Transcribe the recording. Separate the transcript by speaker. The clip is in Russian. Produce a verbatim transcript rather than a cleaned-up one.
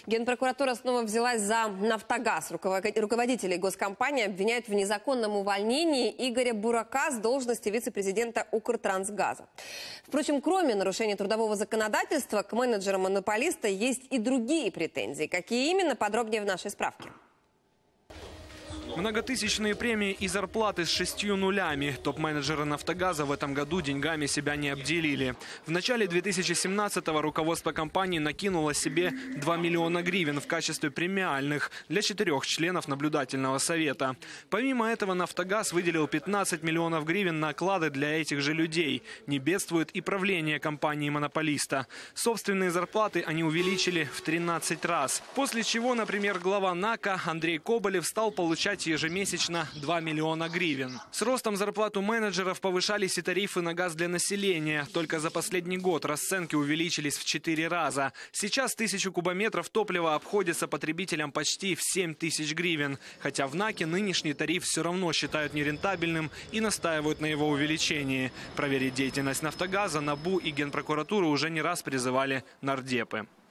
Speaker 1: Генпрокуратура снова взялась за «Нафтогаз». Руководителей госкомпании обвиняют в незаконном увольнении Игоря Бурака с должности вице-президента Укртрансгаза. Впрочем, кроме нарушения трудового законодательства, к менеджерам монополиста есть и другие претензии. Какие именно, подробнее в нашей справке.
Speaker 2: Многотысячные премии и зарплаты с шестью нулями. Топ-менеджеры «Нафтогаза» в этом году деньгами себя не обделили. В начале две тысячи семнадцатого руководство компании накинуло себе два миллиона гривен в качестве премиальных для четырех членов наблюдательного совета. Помимо этого «Нафтогаз» выделил пятнадцать миллионов гривен на оклады для этих же людей. Не бедствует и правление компании-монополиста. Собственные зарплаты они увеличили в тринадцать раз. После чего, например, глава НАКа Андрей Коболев стал получать ежемесячно два миллиона гривен. С ростом зарплат у менеджеров повышались и тарифы на газ для населения. Только за последний год расценки увеличились в четыре раза. Сейчас тысячу кубометров топлива обходится потребителям почти в семь тысяч гривен. Хотя в НАКе нынешний тариф все равно считают нерентабельным и настаивают на его увеличении. Проверить деятельность «Нафтогаза» НАБУ и Генпрокуратуру уже не раз призывали нардепы.